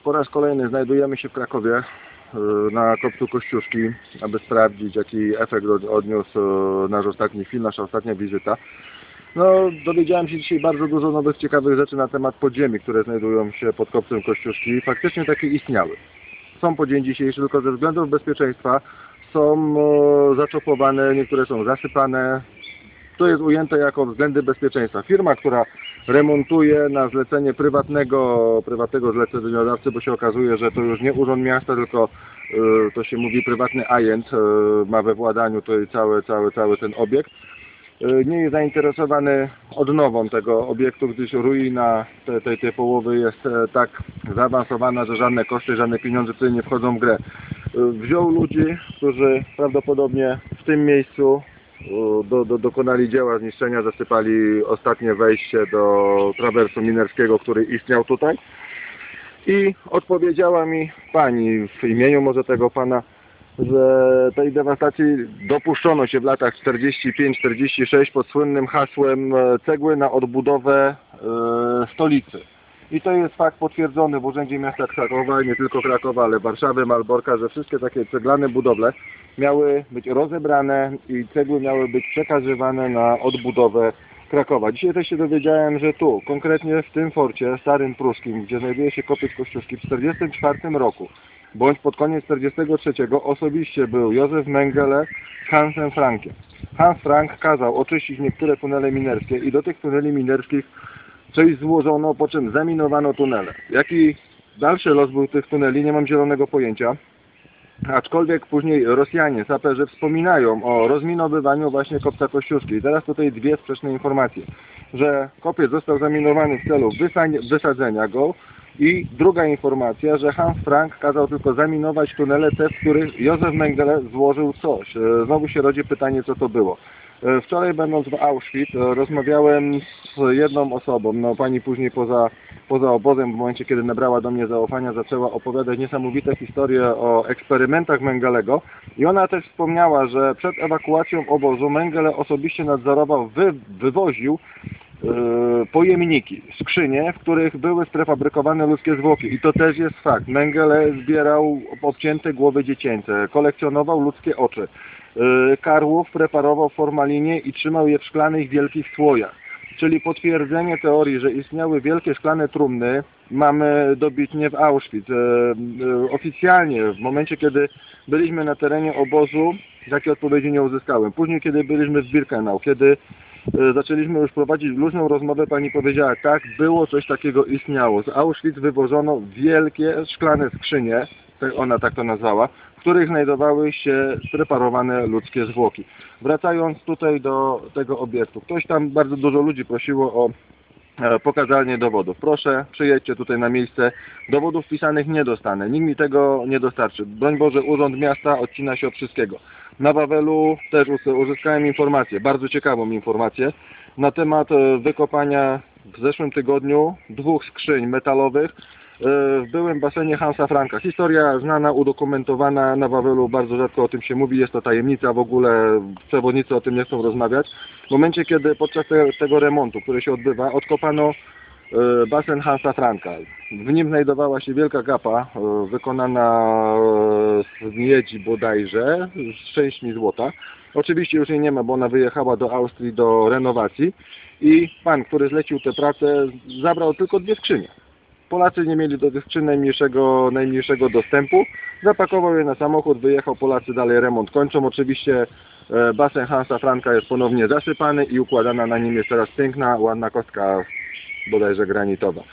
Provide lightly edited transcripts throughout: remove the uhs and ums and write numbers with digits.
Po raz kolejny znajdujemy się w Krakowie na kopcu Kościuszki, aby sprawdzić, jaki efekt odniósł nasz ostatni film, nasza ostatnia wizyta. No, dowiedziałem się dzisiaj bardzo dużo nowych, ciekawych rzeczy na temat podziemi, które znajdują się pod kopcem Kościuszki. Faktycznie takie istniały. Są po dzień dzisiejszy, tylko ze względów bezpieczeństwa są zaczopowane, niektóre są zasypane. To jest ujęte jako względy bezpieczeństwa. Firma, która remontuje na zlecenie prywatnego zleceniodawcy, bo się okazuje, że to już nie urząd miasta, tylko to się mówi prywatny agent ma we władaniu to cały ten obiekt. Nie jest zainteresowany odnową tego obiektu, gdyż ruina tej połowy jest tak zaawansowana, że żadne koszty, żadne pieniądze tutaj nie wchodzą w grę. Wziął ludzi, którzy prawdopodobnie w tym miejscu dokonali dzieła zniszczenia, zasypali ostatnie wejście do trawersu minerskiego, który istniał tutaj. I odpowiedziała mi pani w imieniu może tego pana, że tej dewastacji dopuszczono się w latach 45-46 pod słynnym hasłem cegły na odbudowę stolicy. I to jest fakt potwierdzony w Urzędzie Miasta Krakowa, nie tylko Krakowa, ale Warszawy, Malborka, że wszystkie takie ceglane budowle miały być rozebrane i cegły miały być przekazywane na odbudowę Krakowa. Dzisiaj też się dowiedziałem, że tu, konkretnie w tym forcie starym pruskim, gdzie znajduje się kopiec Kościuszki, w 1944 roku, bądź pod koniec 1943 osobiście był Józef Mengele z Hansem Frankiem. Hans Frank kazał oczyścić niektóre tunele minerskie i do tych tuneli minerskich coś złożono, po czym zaminowano tunele. Jaki dalszy los był tych tuneli, nie mam zielonego pojęcia. Aczkolwiek później Rosjanie, saperzy wspominają o rozminowywaniu właśnie kopca Kościuszki. I teraz tutaj dwie sprzeczne informacje, że kopiec został zaminowany w celu wysadzenia go i druga informacja, że Hans Frank kazał tylko zaminować tunele te, w których Józef Mengele złożył coś. Znowu się rodzi pytanie, co to było. Wczoraj będąc w Auschwitz rozmawiałem z jedną osobą, no pani później poza obozem w momencie, kiedy nabrała do mnie zaufania, zaczęła opowiadać niesamowite historie o eksperymentach Mengelego i ona też wspomniała, że przed ewakuacją obozu Mengele osobiście nadzorował, wywoził pojemniki, skrzynie, w których były sprefabrykowane ludzkie zwłoki i to też jest fakt. Mengele zbierał obcięte głowy dziecięce, kolekcjonował ludzkie oczy. Karłów preparował w formalinie i trzymał je w szklanych wielkich słojach. Czyli potwierdzenie teorii, że istniały wielkie szklane trumny, mamy dobitnie w Auschwitz. Oficjalnie, w momencie, kiedy byliśmy na terenie obozu, takiej odpowiedzi nie uzyskałem. Później, kiedy byliśmy w Birkenau, kiedy zaczęliśmy już prowadzić luźną rozmowę, pani powiedziała, tak, było coś takiego, istniało. Z Auschwitz wywożono wielkie szklane skrzynie, ona tak to nazwała, w których znajdowały się spreparowane ludzkie zwłoki. Wracając tutaj do tego obiektu, ktoś tam, bardzo dużo ludzi prosiło o pokazanie dowodów. Proszę, przyjedźcie tutaj na miejsce. Dowodów pisanych nie dostanę. Nikt mi tego nie dostarczy. Broń Boże, Urząd Miasta odcina się od wszystkiego. Na Wawelu też uzyskałem informację, bardzo ciekawą informację, na temat wykopania w zeszłym tygodniu 2 skrzyń metalowych w byłym basenie Hansa Franka. Historia znana, udokumentowana, na Wawelu bardzo rzadko o tym się mówi, jest to tajemnica, w ogóle przewodnicy o tym nie chcą rozmawiać. W momencie, kiedy podczas tego remontu, który się odbywa, odkopano basen Hansa Franka. W nim znajdowała się wielka kapa wykonana z miedzi bodajże, z częśćmi złota. Oczywiście już jej nie ma, bo ona wyjechała do Austrii do renowacji i pan, który zlecił tę pracę, zabrał tylko 2 skrzynie. Polacy nie mieli do tych skrzyń najmniejszego dostępu. Zapakował je na samochód, wyjechał, Polacy dalej remont kończą. Oczywiście basen Hansa Franka jest ponownie zasypany i układana na nim jest teraz piękna, ładna kostka, bodajże granitowa.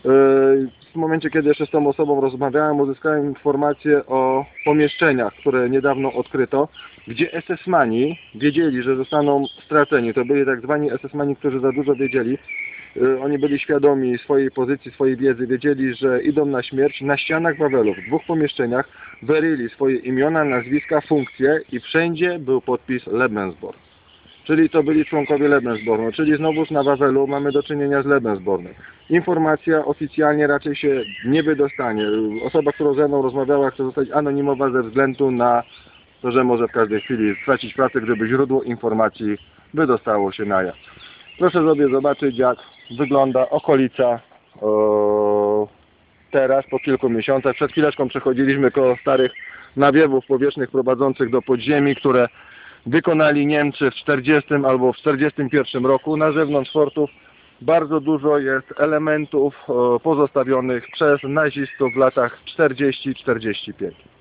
W momencie, kiedy jeszcze z tą osobą rozmawiałem, uzyskałem informację o pomieszczeniach, które niedawno odkryto, gdzie SS-mani wiedzieli, że zostaną straceni. To byli tak zwani SS-mani, którzy za dużo wiedzieli. Oni byli świadomi swojej pozycji, swojej wiedzy, wiedzieli, że idą na śmierć. Na ścianach Wawelu, w 2 pomieszczeniach wyryli swoje imiona, nazwiska, funkcje i wszędzie był podpis Lebensborn. Czyli to byli członkowie Lebensbornu, czyli znowuż na Wawelu mamy do czynienia z Lebensbornem. Informacja oficjalnie raczej się nie wydostanie. Osoba, którą ze mną rozmawiała, chce zostać anonimowa ze względu na to, że może w każdej chwili stracić pracę, gdyby źródło informacji wydostało się na jaw. Proszę sobie zobaczyć, jak wygląda okolica teraz po kilku miesiącach. Przed chwileczką przechodziliśmy koło starych nawiewów powietrznych prowadzących do podziemi, które wykonali Niemcy w 40 albo w 41 roku. Na zewnątrz fortów bardzo dużo jest elementów pozostawionych przez nazistów w latach 40-45.